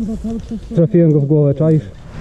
Trafiłem go w głowę, czaisz?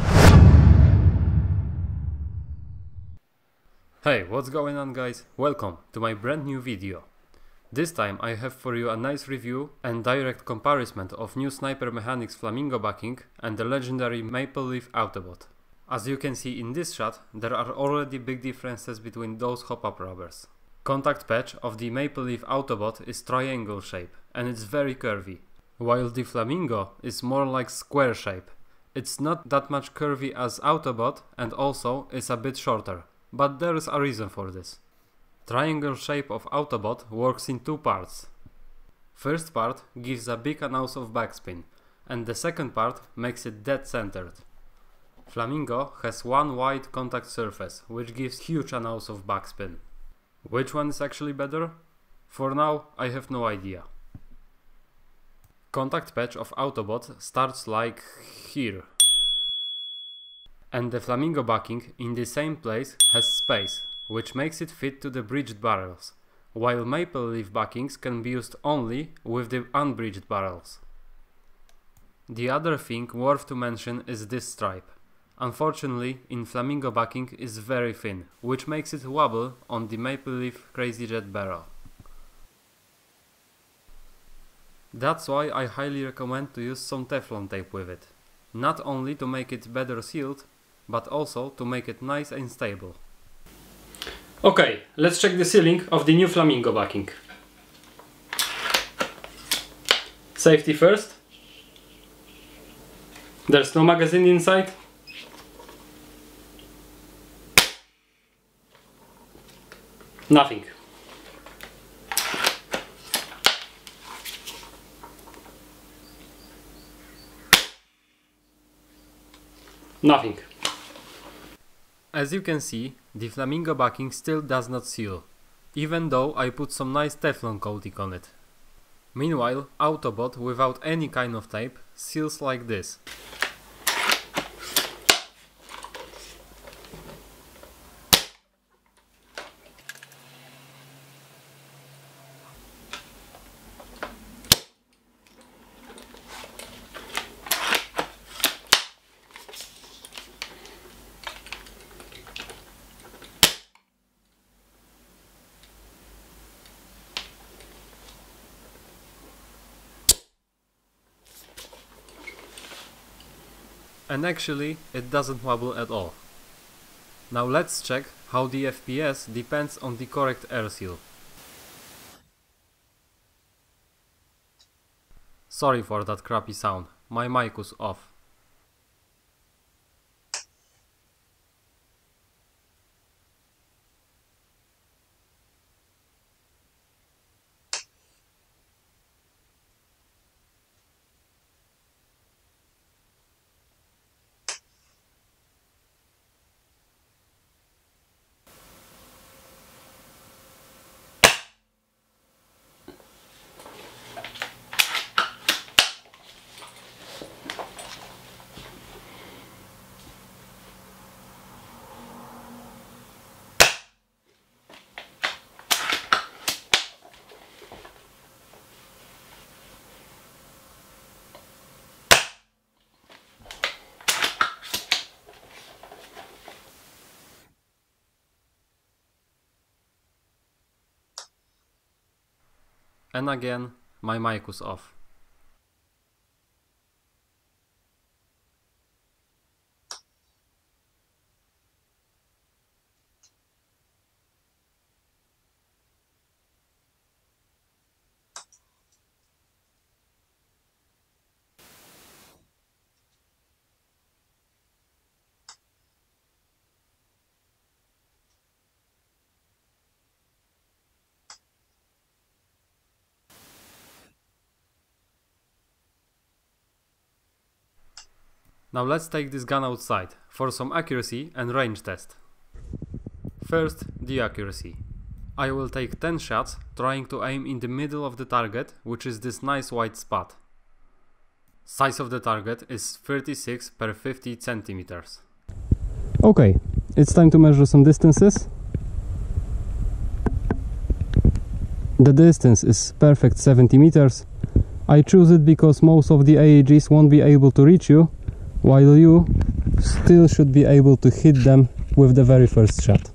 Hey, what's going on guys? Welcome to my brand new video. This time I have for you a nice review and direct comparison of new Sniper Mechanics Flamingo backing and the legendary Maple Leaf Autobot. As you can see in this shot, there are already big differences between those hop-up rubbers. Contact patch of the Maple Leaf Autobot is triangle shape and it's very curvy, while the Flamingo is more like square shape. It's not that much curvy as Autobot and also is a bit shorter, but there is a reason for this. Triangle shape of Autobot works in two parts. First part gives a big ounce of backspin, and the second part makes it dead centered. Flamingo has one wide contact surface, which gives huge ounce of backspin. Which one is actually better? For now, I have no idea. Contact patch of Autobot starts like here. And the Flamingo backing in the same place has space, which makes it fit to the bridged barrels, while Maple Leaf backings can be used only with the unbridged barrels. The other thing worth to mention is this stripe. Unfortunately, in Flamingo backing is very thin, which makes it wobble on the Maple Leaf Crazy Jet barrel. That's why I highly recommend to use some Teflon tape with it. Not only to make it better sealed, but also to make it nice and stable. Okay, let's check the sealing of the new Flamingo backing. Safety first. There's no magazine inside. Nothing. Nothing. As you can see, the Flamingo backing still does not seal, even though I put some nice Teflon coating on it. Meanwhile, Autobot without any kind of tape seals like this. And actually, it doesn't wobble at all. Now let's check how the FPS depends on the correct air seal. Sorry for that crappy sound, my mic was off. And again, my mic was off. Now let's take this gun outside for some accuracy and range test. First, the accuracy. I will take 10 shots trying to aim in the middle of the target, which is this nice white spot. Size of the target is 36 per 50 centimeters. Okay, it's time to measure some distances. The distance is perfect 70 meters. I choose it because most of the AEGs won't be able to reach you, while you still should be able to hit them with the very first shot.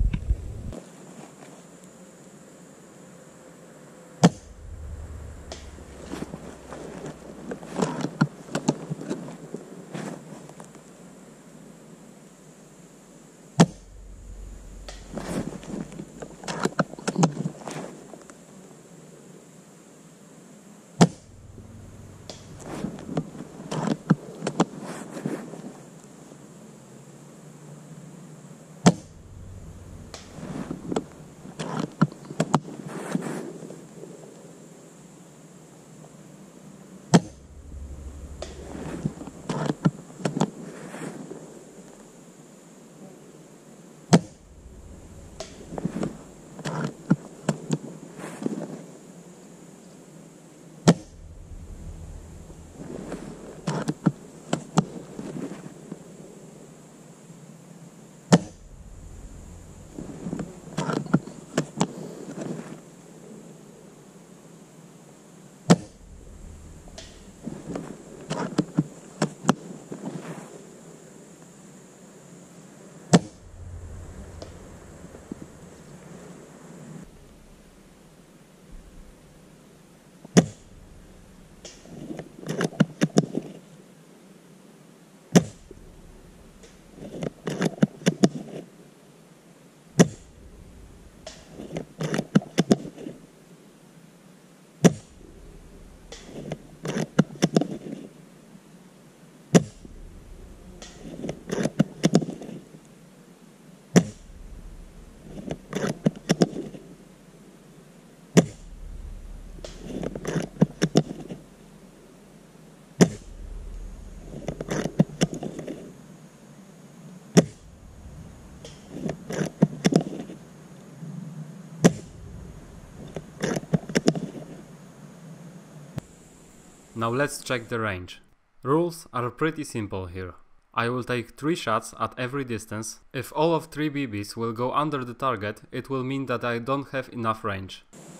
Now let's check the range. Rules are pretty simple here. I will take 3 shots at every distance. If all of 3 BBs will go under the target, it will mean that I don't have enough range.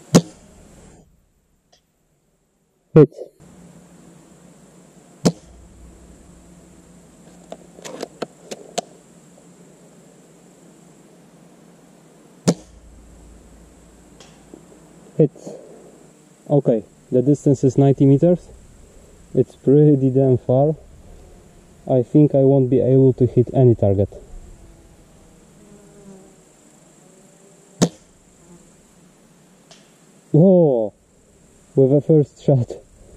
Hit. Hit. Okay, the distance is 90 meters. It's pretty damn far. I think I won't be able to hit any target. Whoa! With a first shot.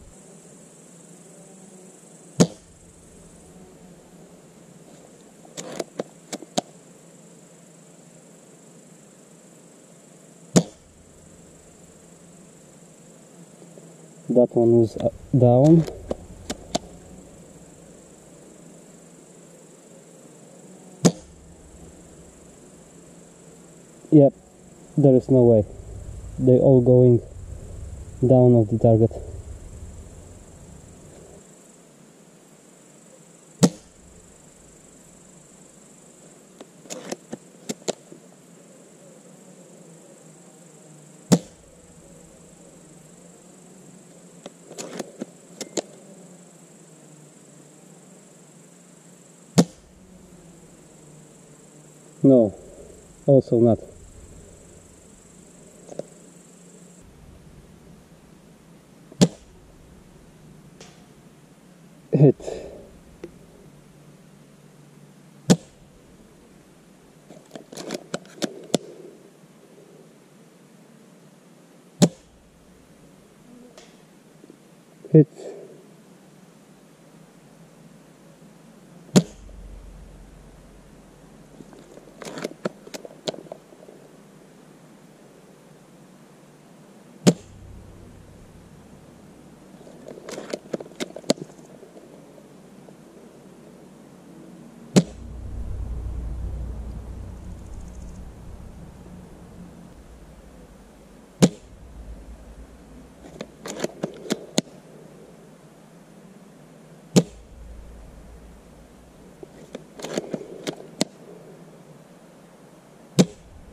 That one was down. Yep, there is no way. They're all going down of the target. No, also not. Hit. Hit.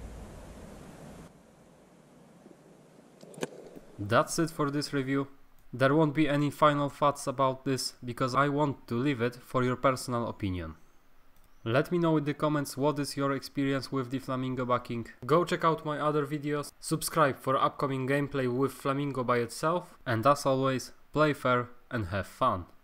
That's it for this review. There won't be any final thoughts about this because I want to leave it for your personal opinion. Let me know in the comments what is your experience with the Flamingo backing. Go check out my other videos, subscribe for upcoming gameplay with Flamingo by itself, and as always, play fair and have fun.